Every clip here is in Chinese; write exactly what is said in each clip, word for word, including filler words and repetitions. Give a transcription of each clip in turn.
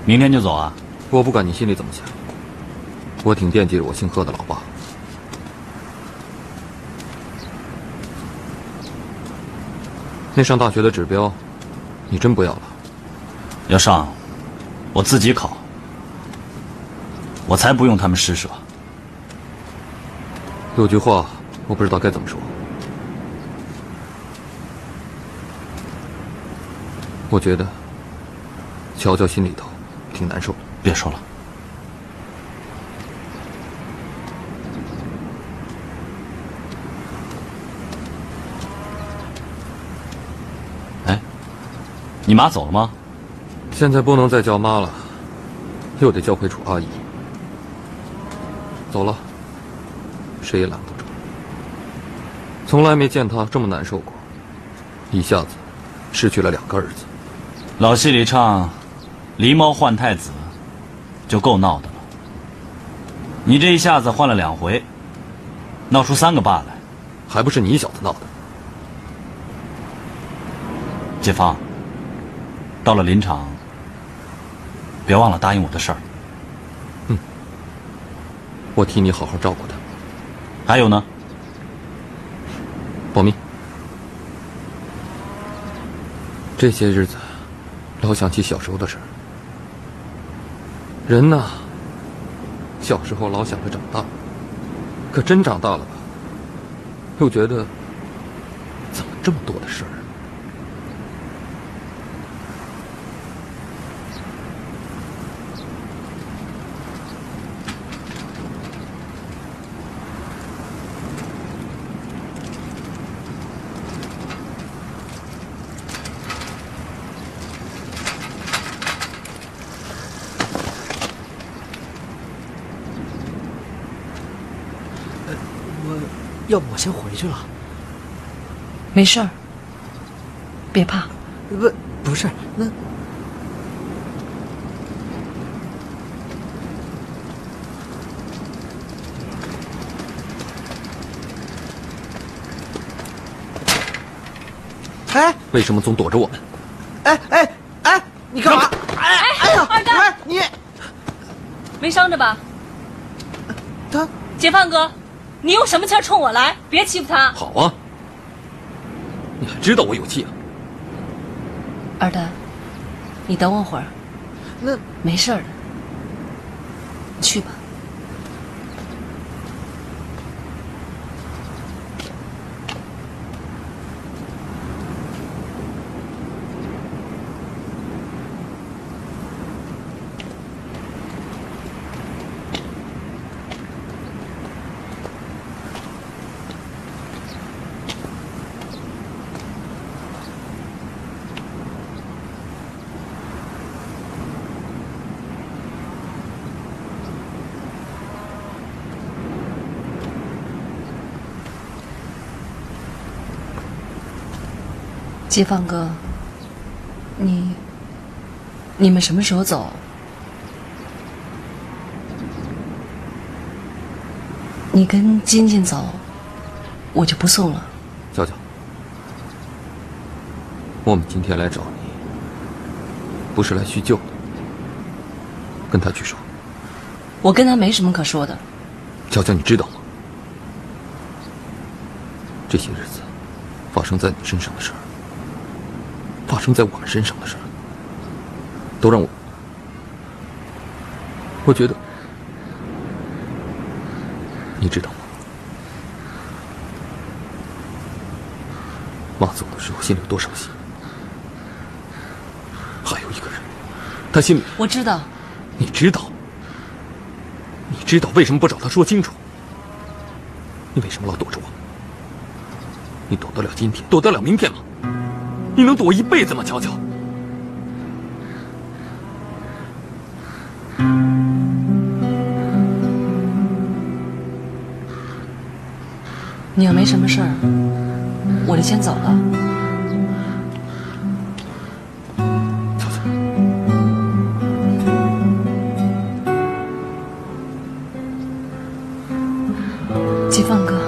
明天就走啊？ 我不管你心里怎么想，我挺惦记着我姓贺的老爸。那上大学的指标，你真不要了？ 要上，我自己考。我才不用他们施舍。 有句话，我不知道该怎么说。我觉得，乔乔心里头挺难受的。 别说了。哎，你妈走了吗？ 现在不能再叫妈了，又得叫回楚阿姨。走了，谁也拦不住。从来没见她这么难受过，一下子失去了两个儿子。 老戏里唱“狸猫换太子”，就够闹的了。你这一下子换了两回，闹出三个爸来， 还不是你小子闹的。 解放，到了林场，别忘了答应我的事儿。 嗯，我替你好好照顾他。 还有呢？ 保密。这些日子，老想起小时候的事儿。人呐，小时候老想着长大，可真长大了吧，又觉得怎么这么多的事儿啊？ 要不我先回去了。 没事儿，别怕。 不，不是那。哎， 为什么总躲着我们？ 哎哎哎，你干嘛？哎哎呀， 二蛋， 哎你没伤着吧？ 他解放哥，你用什么气儿冲我来？别欺负他。 好啊，你还知道我有气啊？ 二蛋，你等我会儿。 那没事儿的，你去吧。解放哥，你你们什么时候走？你跟金金走，我就不送了。 娇娇，我们今天来找你，不是来叙旧的，跟他去说。 我跟他没什么可说的。 娇娇，你知道吗？这些日子发生在你身上的事儿，发生在我们身上的事儿，都让我，我觉得，你知道吗？妈走的时候心里有多伤心。还有一个人，他心里…… 我知道。 你知道？你知道为什么不找他说清楚？你为什么老躲着我？你躲得了今天，躲得了明天吗？你能躲一辈子吗，乔乔？ 你要没什么事儿，我就先走了。 乔乔， 解放哥。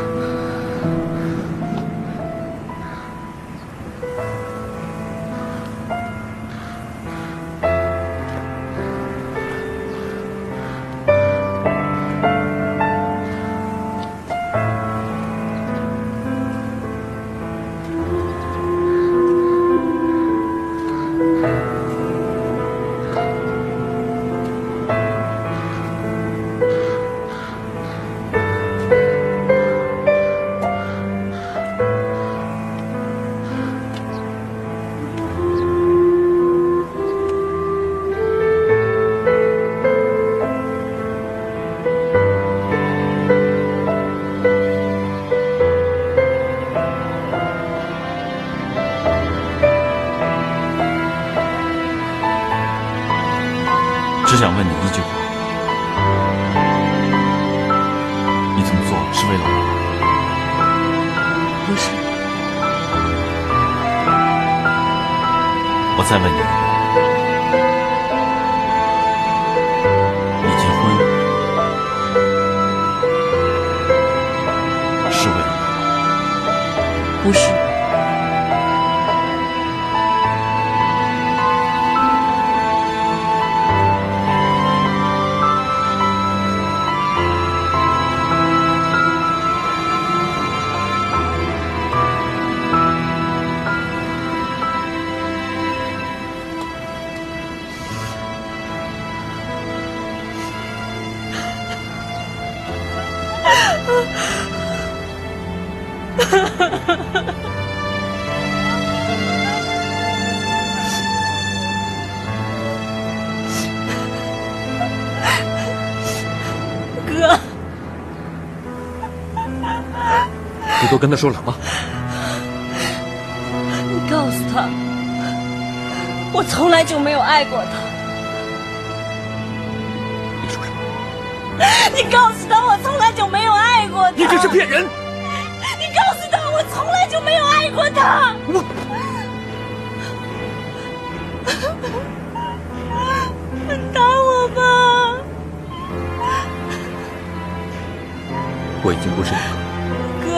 是为了我？ 不是。 我再问你一遍，你结婚是为了我？ 不是。 哥，你都跟他说了吗？ 你告诉他，我从来就没有爱过他。 你说什么？ 你告诉他，我从来就没有爱过他。 你这是骗人！ 你告诉他，我从来就没有爱过他。 我， 打我吧！ 我已经不是你哥。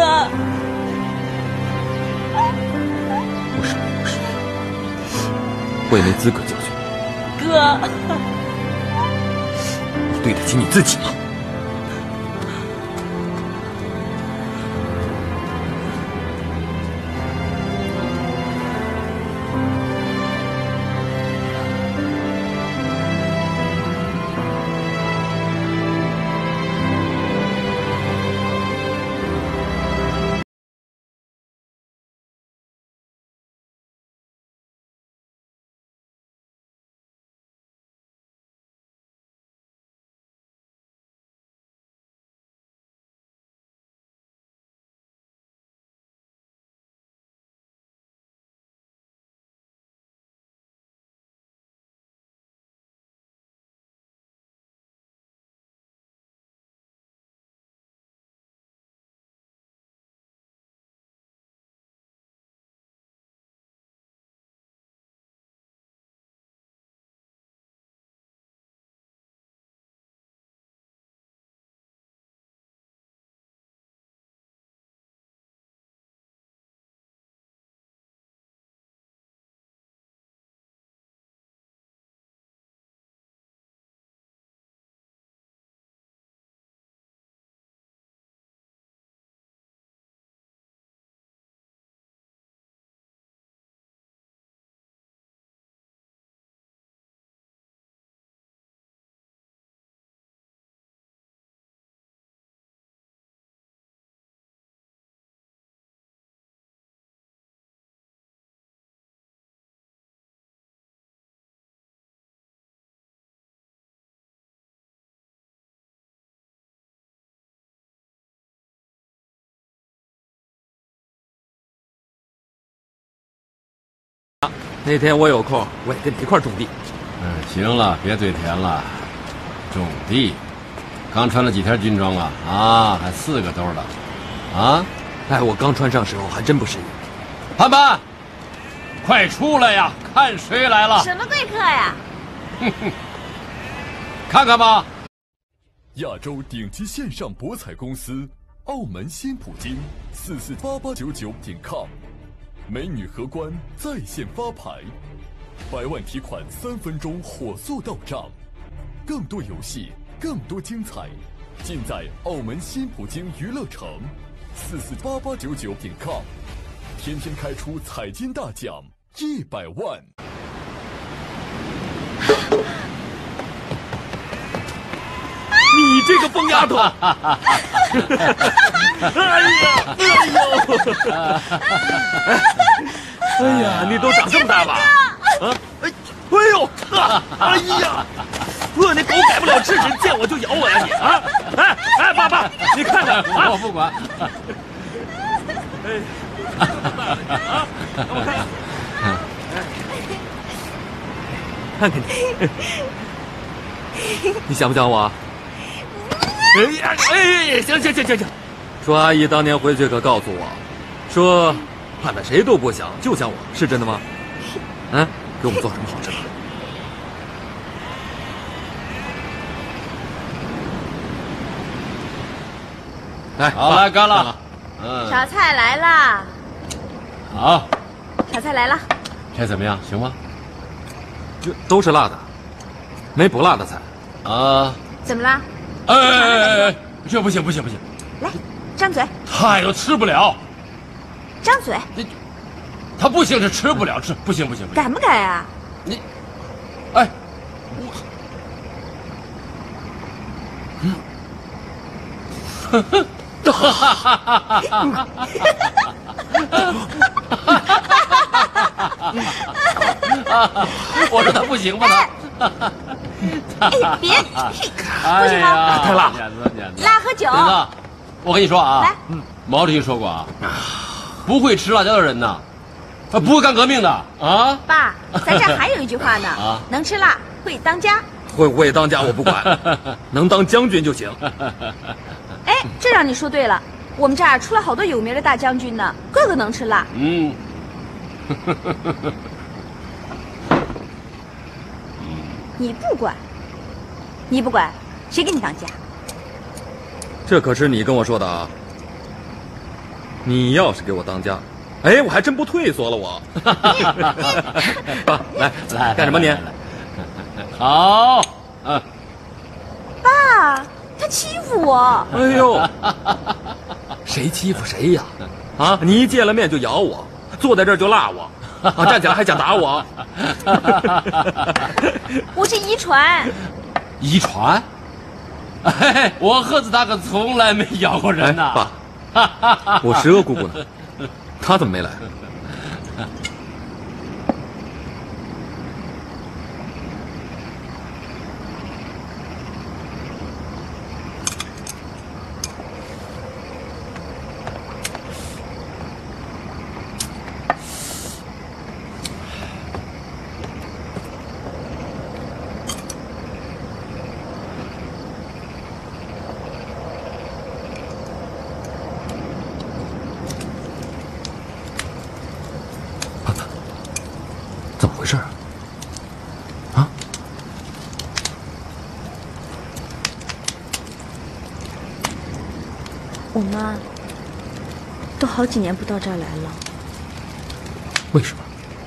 不是，不是，我也没资格教训哥。 你。你对得起你自己吗？那天我有空，我也跟你一块种地。 嗯，行了，别堆填了，种地。刚穿了几天军装啊？啊，还四个兜了，啊？ 哎，我刚穿上时候还真不适应。 潘潘，快出来呀！看谁来了？ 什么贵客呀？ 哼哼，看看吧。 亚洲顶级线上博彩公司澳门新普京四四八八九九点 com。美女荷官在线发牌，百万提款三分钟火速到账，更多游戏，更多精彩，尽在澳门新普京娱乐城，四四八八九九点 com， 天天开出彩金大奖一百万。 你这个疯丫头！哎呀，哎呦！哎呀，你都长这么大吧？啊！哎，哎呦！哎呀！呵，那狗改不了吃屎，见我就咬我呀你啊！哎哎，爸爸，你看看啊！ 我不管。 哎，啊！我看，看看你，你想不想我？哎呀，哎，行行行行行， 说阿姨当年回去可告诉我，说盼盼谁都不想，就想我，是真的吗？嗯，给我们做什么好吃的？来， 好，来干了。嗯， 炒菜来啦！ 好， 炒菜来了。 这怎么样？行吗？ 这都是辣的，没不辣的菜。 啊， 怎么啦？ 哎哎哎哎，这不行不行不行！ 来，张嘴， 太多吃不了。 张嘴。 他不行是吃不了，吃不行不行不行。 敢不敢啊？ 你，哎，我，嗯，呵呵。哈哈哈哈哈哈！我说他不行吧？他， 别， 不行吗？ 太辣， 碾子碾子， 辣和酒。 碾子，我跟你说啊， 来， 毛主席说过啊，不会吃辣椒的人呐，不会干革命的啊。 爸，咱这还有一句话呢， 啊， 能吃辣会当家。 会不会当家我不管，能当将军就行。 哎，这让你说对了，我们这儿出了好多有名的大将军呢，个个能吃辣。 嗯。 你不管，你不管，谁给你当家？ 这可是你跟我说的啊！你要是给我当家，哎，我还真不退缩了我。爸，来来， 干什么你？ 好，嗯。 爸，他欺负我。 哎呦，谁欺负谁呀？啊，你一见了面就咬我，坐在这儿就辣我，啊，站起来还想打我。 我是遗传。 遗传？哎，我贺子他可从来没咬过人呐。 哎、爸，我十个姑姑呢，他怎么没来？怎么回事啊？啊？ 我妈都好几年不到这儿来了。 为什么？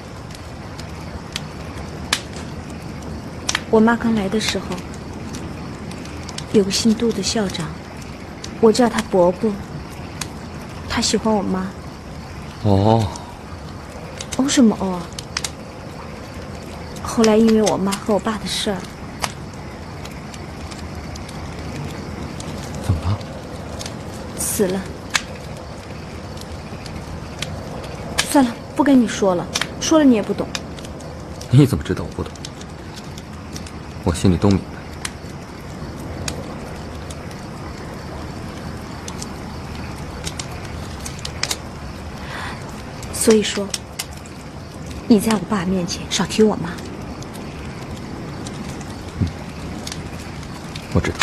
我妈刚来的时候，有个姓杜的校长，我叫他伯伯。他喜欢我妈。 哦。 哦什么哦啊？后来因为我妈和我爸的事儿， 怎么了？ 死了。算了，不跟你说了，说了你也不懂。 你怎么知道我不懂？我心里都明白。 所以说，你在我爸面前少提我妈。 嗯，我知道。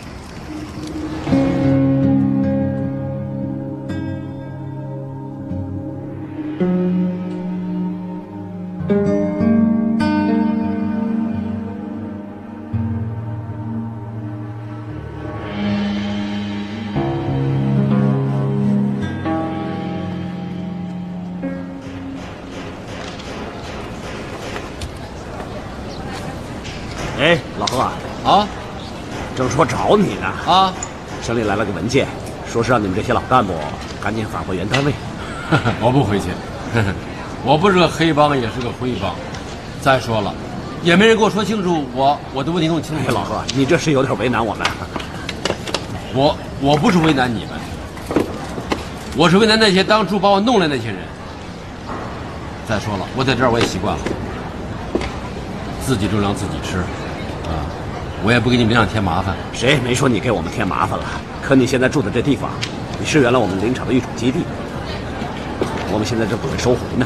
哎，老何啊， 啊， 正说找你呢啊， 省里来了个文件，说是让你们这些老干部赶紧返回原单位。 我不回去，我不是个黑帮，也是个灰帮。再说了，也没人给我说清楚我我的问题弄清楚。 哎，老何，你这是有点为难我们。 我我不是为难你们，我是为难那些当初把我弄来那些人。再说了，我在这儿我也习惯了，自己种粮自己吃，啊，我也不给你们俩添麻烦。 谁没说你给我们添麻烦了？可你现在住的这地方，你是原来我们林场的育种基地，我们现在这不给收回呢。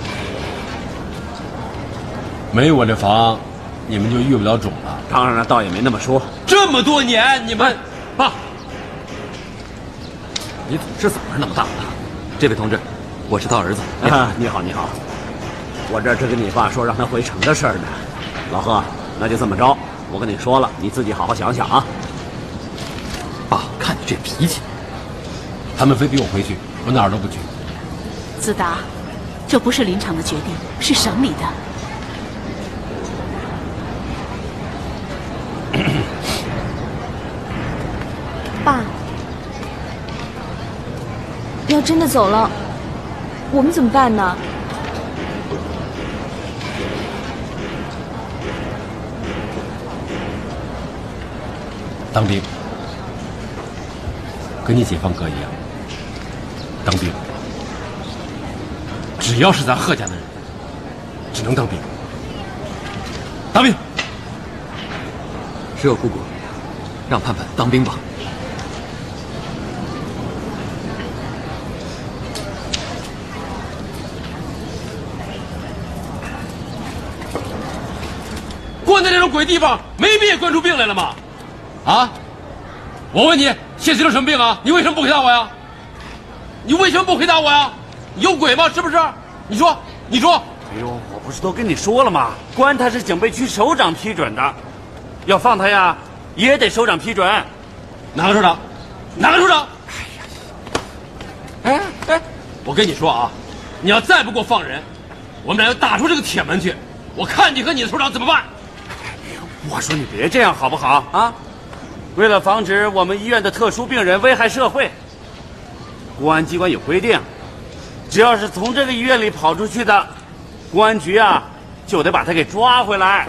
没我这房，你们就育不了种了。 当然了，倒也没那么说。 这么多年，你们爸， 你总是嗓门那么大的。这位同志，我是他儿子。 啊，你好，你好。我这正跟你爸说让他回城的事儿呢。老贺，那就这么着。我跟你说了，你自己好好想想啊。 爸，看你这脾气， 他们非逼我回去，我哪儿都不去。 子达，这不是林场的决定，是省里的。 爸，要真的走了，我们怎么办呢？ 当兵，跟你解放哥一样。当兵，只要是咱贺家的人，只能当兵。当兵。 是有姑姑，让盼盼当兵吧。 关在这种鬼地方，没病也关出病来了吗？啊！我问你，现起了什么病啊？你为什么不回答我呀？你为什么不回答我呀？你有鬼吗？是不是？你说，你说。 哎呦，我不是都跟你说了吗？关他是警备区首长批准的，要放他呀，也得首长批准。 哪个首长？哪个首长？哎呀，哎哎，我跟你说啊，你要再不给我放人，我们俩要打出这个铁门去，我看你和你的首长怎么办？ 我说你别这样好不好啊？为了防止我们医院的特殊病人危害社会，公安机关有规定，只要是从这个医院里跑出去的，公安局啊就得把他给抓回来。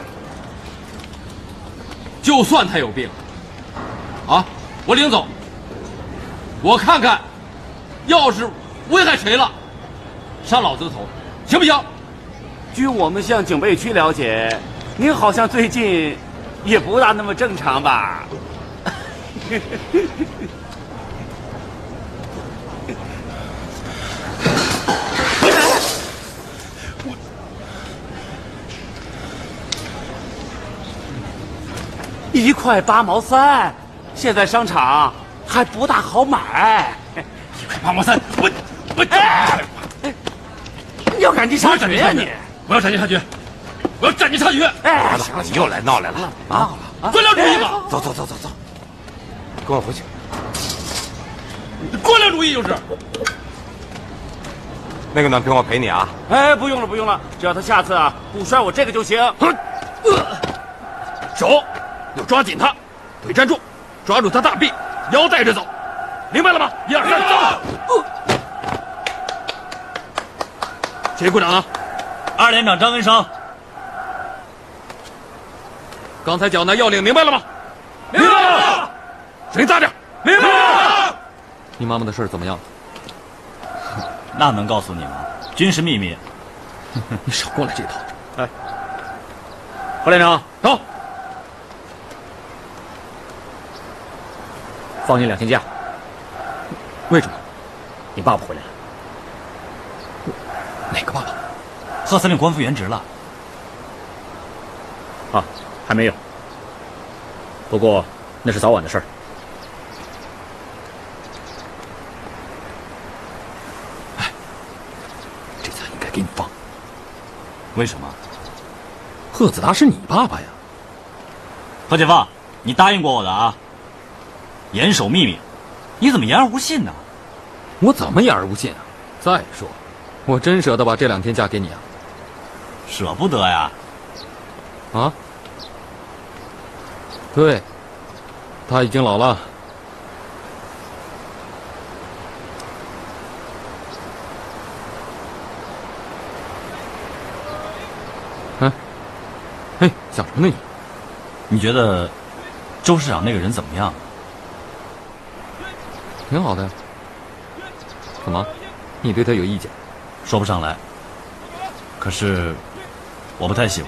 就算他有病，啊，我领走，我看看，要是危害谁了，上老子的头，行不行？ 据我们向警备区了解，您好像最近也不大那么正常吧？一块八毛三，现在商场还不大好买。 一块八毛三，我我哎，你要赶尽杀绝呀你！ 我要斩尽杀绝，我要斩尽杀绝！ 哎， 行了，你又来闹来了啊！ 官僚主义嘛！ 走走走走走，跟我回去。 官僚主义就是。 那个暖瓶我陪你啊。 哎，不用了不用了，只要他下次啊不摔我这个就行。 手要抓紧他，腿站住，抓住他大臂，腰带着走，明白了吗？一二三，走！谁鼓掌啊？ 二连长张文生。 刚才讲的要领明白了吗？明白了。声音大点。明白了。你妈妈的事怎么样？ 那能告诉你吗？军事秘密。 你少过来这套。 哎，何连长， 走。 放你两天假。 为什么？ 你爸爸回来了。 哪个爸爸？ 贺司令官复原职了。 啊，还没有。不过那是早晚的事儿。 哎，这次应该给你放。 为什么？ 贺子达是你爸爸呀。 何解放，你答应过我的啊。严守秘密，你怎么言而无信呢？ 我怎么言而无信啊？再说，我真舍得把这两天假给你啊。 舍不得呀。 啊？对，他已经老了。嗯、啊，哎，想什么呢你？ 你觉得周市长那个人怎么样？ 挺好的呀。怎么？你对他有意见？ 说不上来。可是，我不太喜欢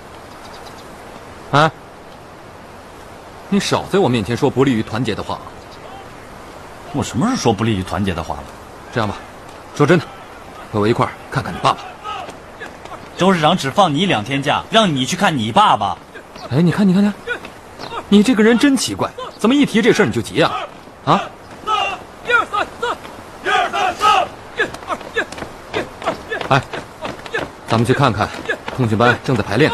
他。 啊？你少在我面前说不利于团结的话。 我什么时候说不利于团结的话了？ 这样吧，说真的，和我一块儿看看你爸爸。 周市长只放你两天假，让你去看你爸爸。 哎，你看，你看，你看，你这个人真奇怪，怎么一提这事儿你就急啊？啊？ 一二三，四。 哎，咱们去看看，通讯班正在排练。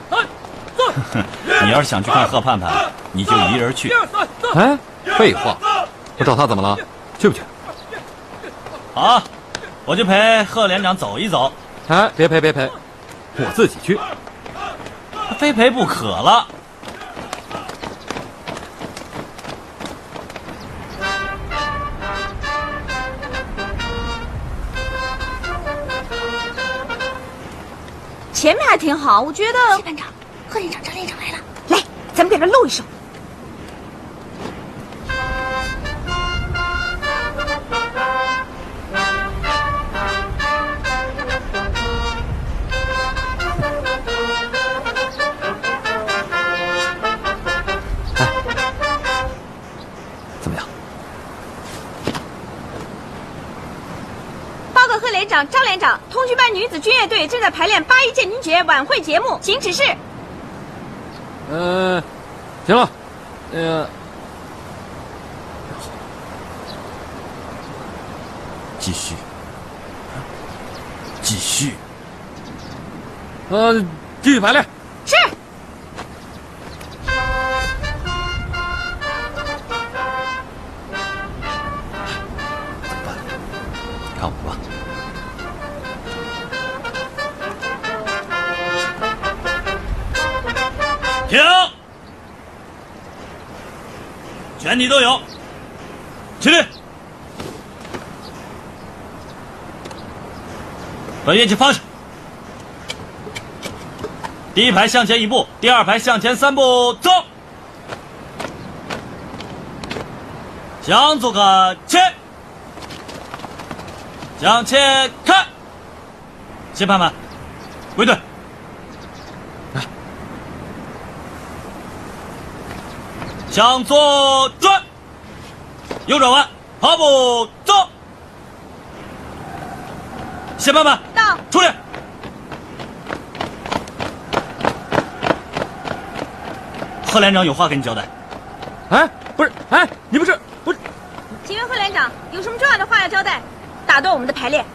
你要是想去看贺盼盼，你就一人去。 哎，废话，我找他怎么了？去不去？ 好，我就陪贺连长走一走。 哎，别陪别陪，我自己去。 非陪不可了。 前面还挺好，我觉得。 谢班长，贺连长、张连长来了， 来，咱们给他露一手。 怎么样？ 报告贺连长、张连长，通讯班女子军乐队正在排练八一建军节晚会节目，请指示。 呃，行了，呃， 继续，继续， 呃，继续排练。 是。 看我吧。 停！全体都有，起立。把乐器放下。第一排向前一步，第二排向前三步，走。向左看前，向前看。谢盼盼，归队。向左转，右转弯，跑步走。谢盼盼， 到， 出列。贺连长有话跟你交代。 哎，不是，哎，你不是不是？ 请问贺连长有什么重要的话要交代？打断我们的排练。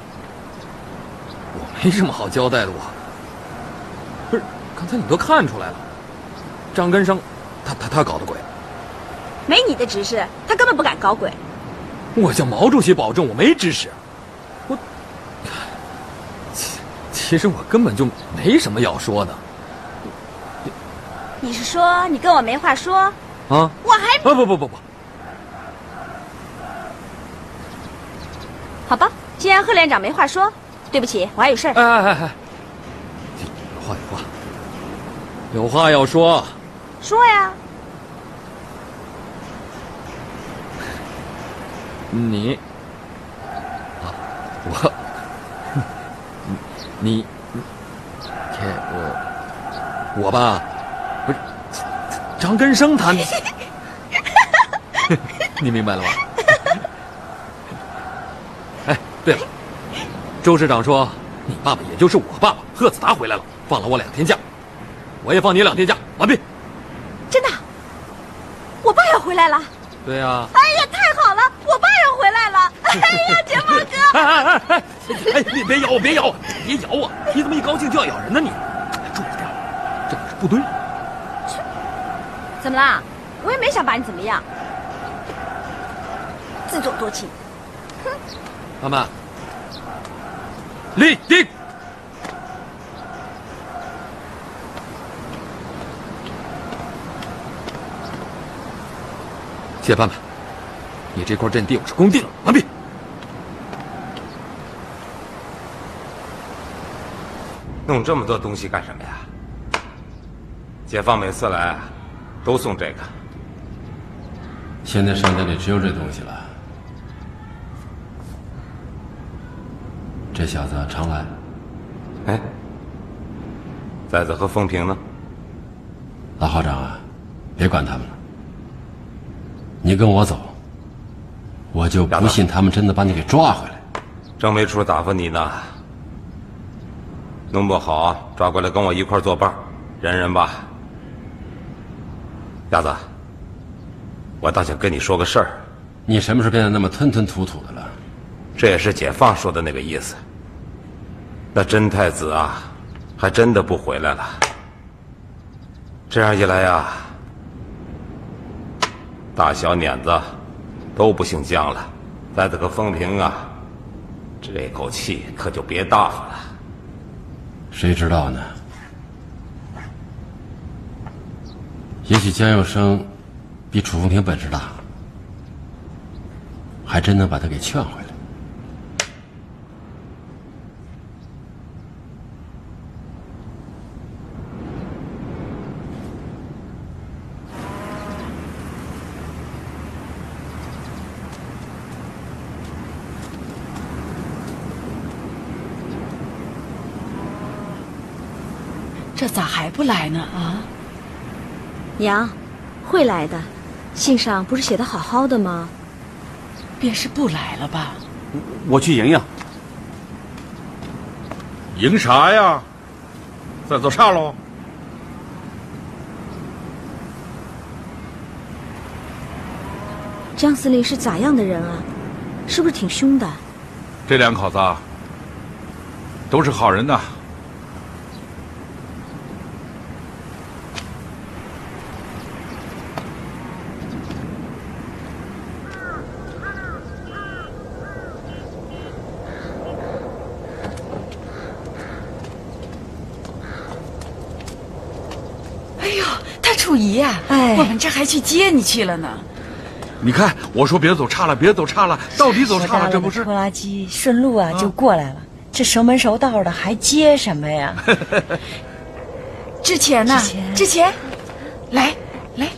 我没什么好交代的，我。不是，刚才你都看出来了，张根生。他他他搞的鬼， 没你的指示，他根本不敢搞鬼。 我向毛主席保证，我没指使。我，其其实我根本就没什么要说的。 你是说你跟我没话说？ 啊？ 我还不不不不不。 好吧，既然贺连长没话说，对不起，我还有事儿。 哎哎哎哎，有话有话，有话要说。 说呀！ 你啊，我，你，这我，我吧，不是张根生他，你明白了吧？哎，对了，周市长说你爸爸也就是我爸爸贺子达回来了，放了我两天假，我也放你两天假，完毕。 真的，我爸要回来了。 对呀、啊。 哎呀，太好了，我爸要回来了！哎呀，解放哥！ 哎哎哎哎！哎，你别咬我，别咬我，别咬我！你怎么一高兴就要咬人呢？你注意点，这可是部队。 怎么啦？我也没想把你怎么样，自作多情。哼！ 妈妈，立定。谢盼盼，你这块阵地我是攻定了，完毕。 弄这么多东西干什么呀？解放每次来都送这个。 现在商店里只有这东西了。这小子常来。 哎，崽子和风平呢？ 老校长啊，别管他们了。你跟我走，我就不信他们真的把你给抓回来。 正没处打发你呢，弄不好抓过来跟我一块作伴，忍忍吧。鸭子，我倒想跟你说个事儿。 你什么时候变得那么吞吞吐吐的了？ 这也是解放说的那个意思。 那真太子啊，还真的不回来了。这样一来呀，大小碾子都不姓姜了，在这个风平啊，这口气可就别大发了。 谁知道呢？也许江佑生比楚风平本事大，还真能把他给劝回来。 这咋还不来呢？啊， 娘，会来的。信上不是写的好好的吗？ 便是不来了吧？ 我去迎迎。 迎啥呀？在做啥喽？ 江司令是咋样的人啊？是不是挺凶的？ 这两口子都是好人呐。 楚姨呀，哎，我们这还去接你去了呢。 你看，我说别走岔了，别走岔了，到底走岔了，这不是？ 拖拉机顺路啊就过来了，这熟门熟道的还接什么呀？ 之前呢？之前，来来，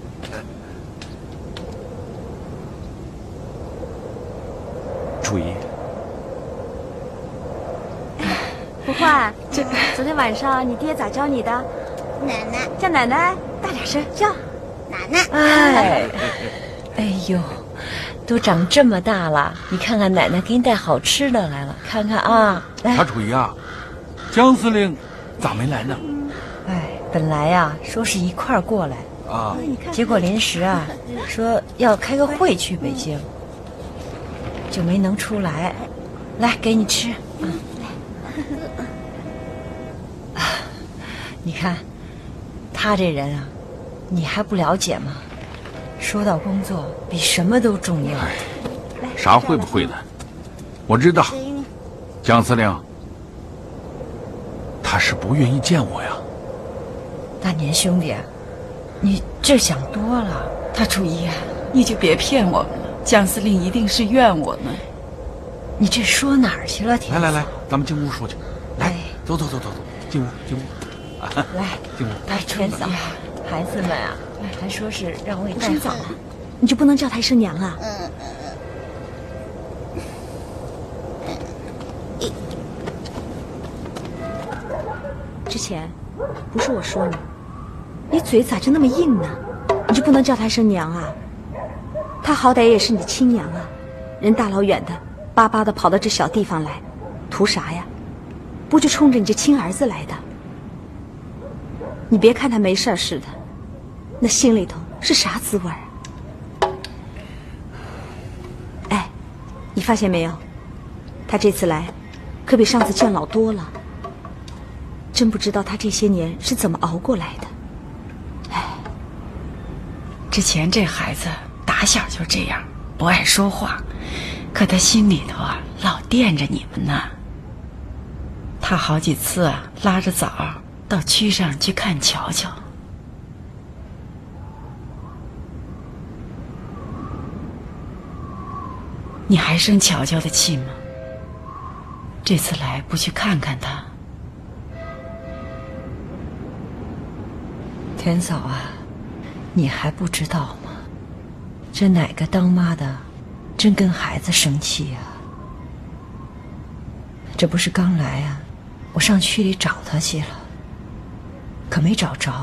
楚姨， 不换，这昨天晚上你爹咋教你的？ 奶奶， 叫奶奶，大点声叫奶奶。 哎，哎呦，都长这么大了，你看看奶奶给你带好吃的来了，看看啊，来。 大楚姨啊，江司令咋没来呢？ 哎，本来呀、啊、说是一块儿过来啊， 结果临时啊说要开个会去北京，就没能出来。来，给你吃啊。啊，你看。他这人啊，你还不了解吗？说到工作，比什么都重要。 啥会不会的？我知道，江司令，他是不愿意见我呀。 大年兄弟，你这想多了。 大楚姨啊，你就别骗我们了。江司令一定是怨我们。 你这说哪儿去了？ 来来来，咱们进屋说去。来，走走走走走，进屋进屋。 来，来，天嫂，孩子们啊，还说是让我给带好， 你就不能叫她一声娘啊？之前不是我说你，你嘴咋就那么硬呢？你就不能叫她一声娘啊？她好歹也是你的亲娘啊，人大老远的巴巴的跑到这小地方来，图啥呀？不就冲着你这亲儿子来的？你别看他没事似的，那心里头是啥滋味啊？哎，你发现没有？他这次来，可比上次见老多了。真不知道他这些年是怎么熬过来的。哎， 之前这孩子打小就这样，不爱说话，可他心里头啊老惦着你们呢。他好几次啊拉着枣到区上去看乔乔。你还生乔乔的气吗？这次来不去看看他？ 田嫂啊，你还不知道吗？这哪个当妈的真跟孩子生气呀、啊？这不是刚来啊，我上区里找他去了，可没找着，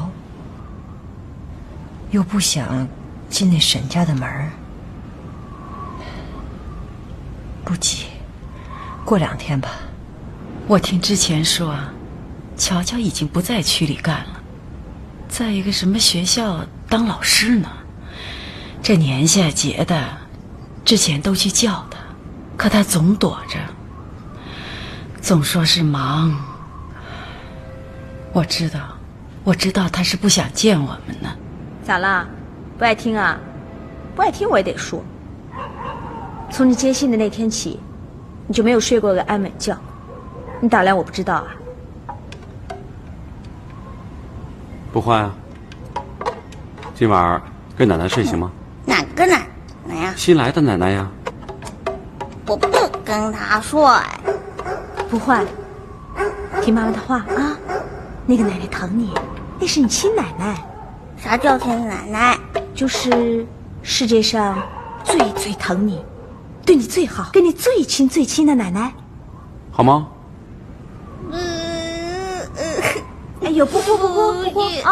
又不想进那沈家的门儿。不急，过两天吧。 我听之前说啊，乔乔已经不在区里干了，在一个什么学校当老师呢。这年下节的，之前都去叫他，可他总躲着。 总说是忙，我知道，我知道他是不想见我们呢。 咋啦？不爱听啊？不爱听我也得说。从你接信的那天起，你就没有睡过个安稳觉。你打量我不知道啊？ 不坏啊。今晚跟奶奶睡行吗？ 哪个奶奶呀？ 新来的奶奶呀。 我不跟她睡。 不坏，听妈妈的话啊。那个奶奶疼你，那是你亲奶奶。 啥叫亲奶奶？ 就是世界上最最疼你，对你最好，跟你最亲最亲的奶奶， 好吗？ 呃呃， 哎呦，不不不不不不啊！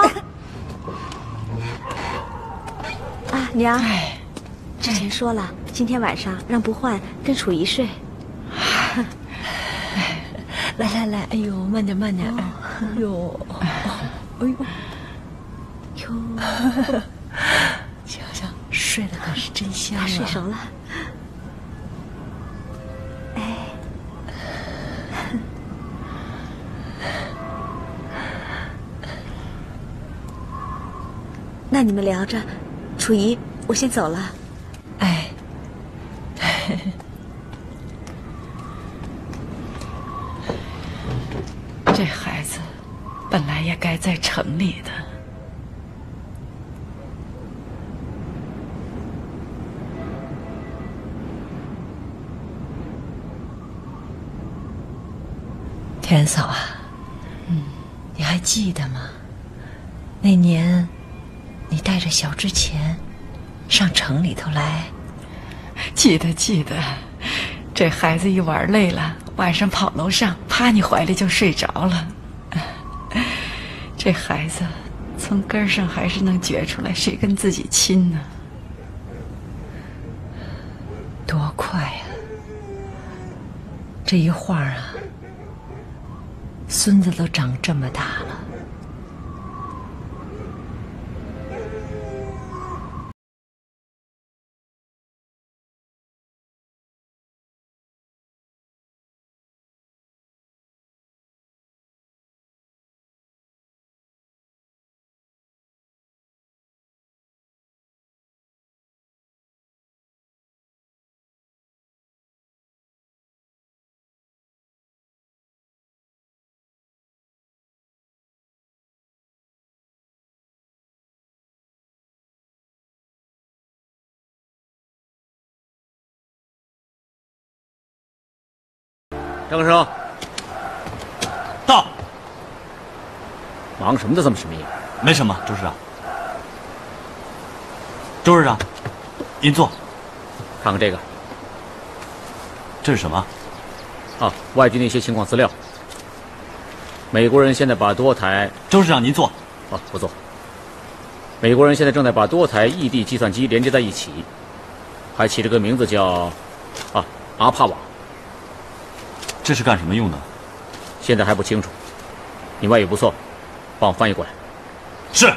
啊，娘，之前说了，今天晚上让不换跟楚怡睡。 来来来，哎呦，慢点慢点，哎呦，哎呦，哟，想想睡得可是真香啊！ 睡熟了。哎，那你们聊着，楚怡，我先走了。 哎。 这孩子本来也该在城里的。 田嫂啊，嗯，你还记得吗？那年你带着小之前上城里头来。 记得记得，这孩子一玩累了，晚上跑楼上，趴你怀里就睡着了。这孩子从根上还是能觉出来谁跟自己亲呢。 多快啊！这一晃啊，孙子都长这么大了。 张生， 到。 忙什么的这么神秘？ 没什么，周市长。周市长，您坐。 看看这个。 这是什么？ 啊，外地的一些情况资料。美国人现在把多台…… 周市长，您坐。 啊，不坐。美国人现在正在把多台异地计算机连接在一起，还起了个名字叫……啊，阿帕网。 这是干什么用的？ 现在还不清楚。你外语不错，帮我翻译过来。 是。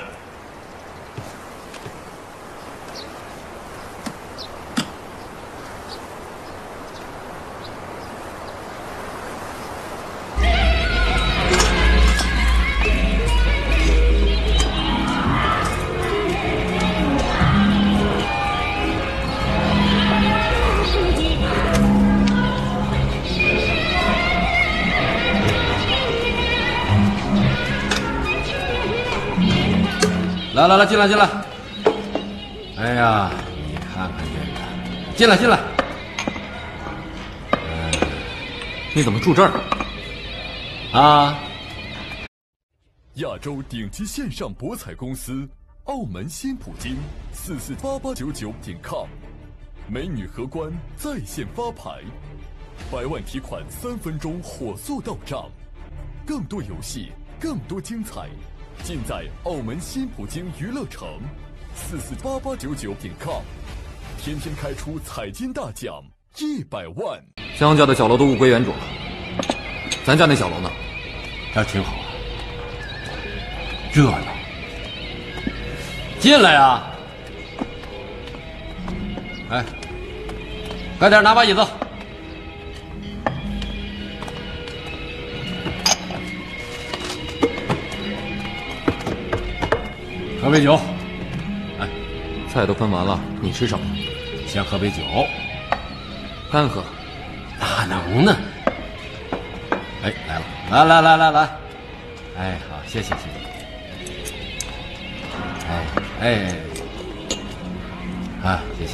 来来来，进来进来！哎呀，你看看这个，进来进来。 嗯，你怎么住这儿？ 啊！ 亚洲顶级线上博彩公司澳门新普京四四八八九九点 com， 美女荷官在线发牌，百万提款三分钟火速到账，更多游戏，更多精彩。尽在澳门新普京娱乐城，四四八八九九点 com， 天天开出彩金大奖一百万。 江家的小楼都物归原主了，咱家那小楼呢？ 这挺好啊，热闹。进来呀！哎，快点拿把椅子。 喝杯酒。哎， 菜都分完了，你吃什么？ 先喝杯酒。 干喝。 哪能呢？哎，来了，来来来来来。哎，好，谢谢谢谢。哎哎，啊，谢谢。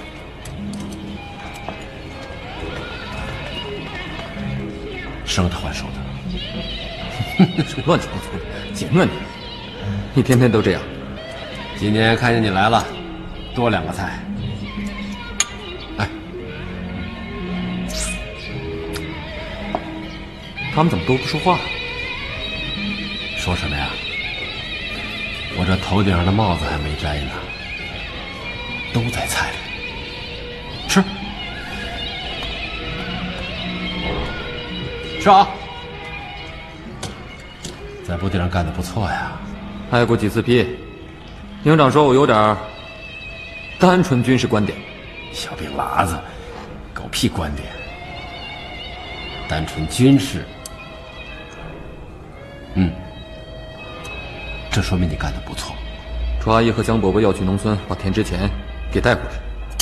生的换熟的， 什么乱七八糟的，行啊你！你天天都这样。 今天看见你来了，多两个菜。哎， 他们怎么都不说话？ 说什么呀？我这头顶上的帽子还没摘呢，都在菜里。吃，吃啊！在部队上干得不错呀， 挨过几次批。营长说我有点单纯军事观点。 小病喇子，狗屁观点！单纯军事，嗯，这说明你干得不错。 楚阿姨和江伯伯要去农村把田之前给带回去。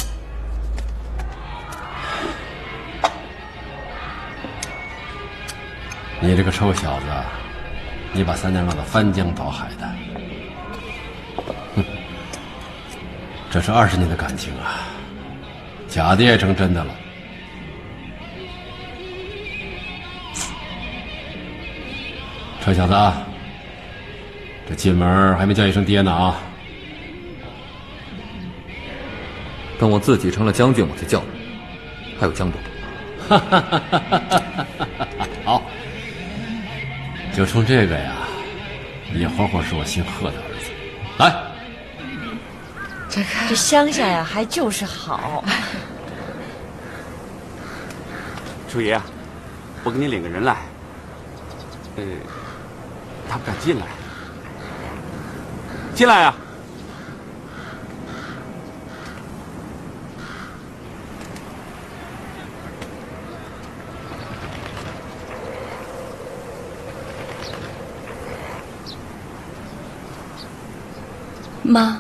你这个臭小子，你把三娘闹得翻江倒海的，哼，这是二十年的感情啊，假的也成真的了。臭小子啊，这进门还没叫一声爹呢啊！ 等我自己成了将军，我再叫你。还有江伯伯。 哈哈哈哈哈哈！好，就冲这个呀，你活活是我姓贺的儿子。来， 这这乡下呀，还就是好。 楚爷，我给你领个人来。呃，他不敢进来。进来呀！ 妈，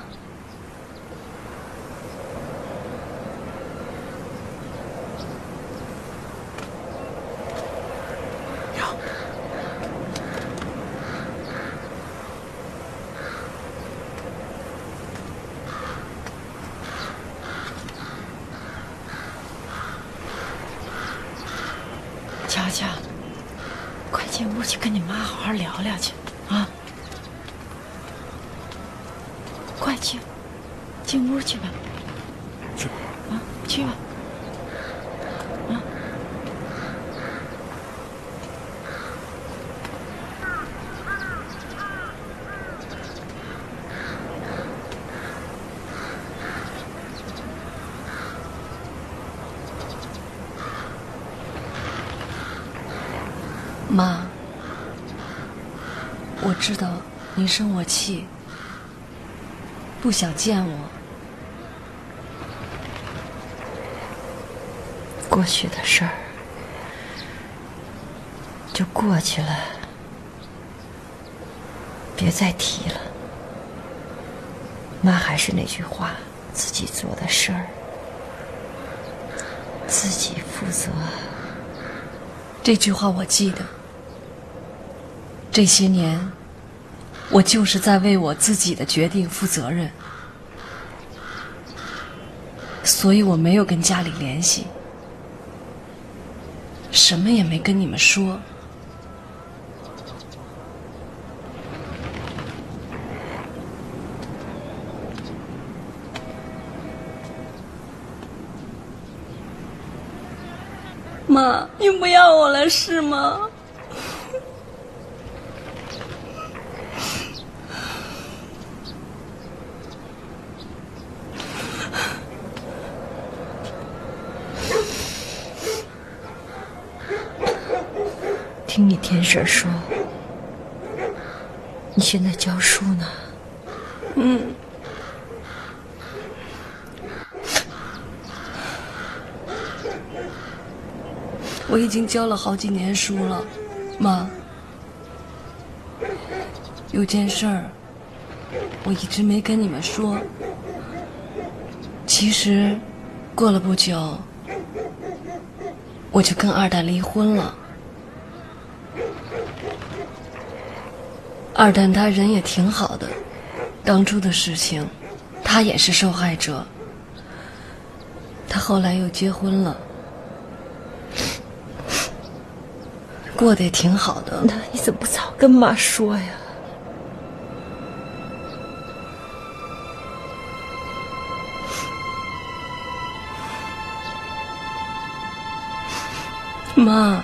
乔乔，快进屋去跟你妈好好聊聊去啊！快去，进屋去吧。 去吧。 啊，去吧。啊。 妈，我知道你生我气，不想见我。 过去的事儿就过去了，别再提了。妈还是那句话，自己做的事儿自己负责。 这句话我记得。这些年，我就是在为我自己的决定负责任，所以我没有跟家里联系，什么也没跟你们说。妈，你不要我了是吗？ 听你天婶说，你现在教书呢。 嗯。我已经教了好几年书了，妈。有件事儿， 我一直没跟你们说。其实，过了不久，我就跟二蛋离婚了。二蛋他人也挺好的，当初的事情，他也是受害者。他后来又结婚了，过得也挺好的。 那你怎么不早跟妈说呀？ 妈，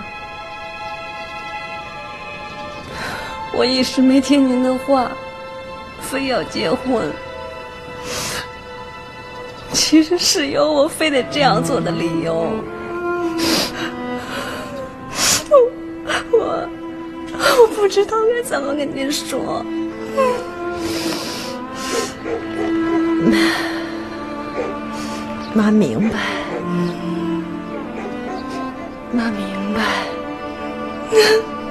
我一时没听您的话，非要结婚。其实是有我非得这样做的理由。我我不知道该怎么跟您说。 妈明白，妈明白。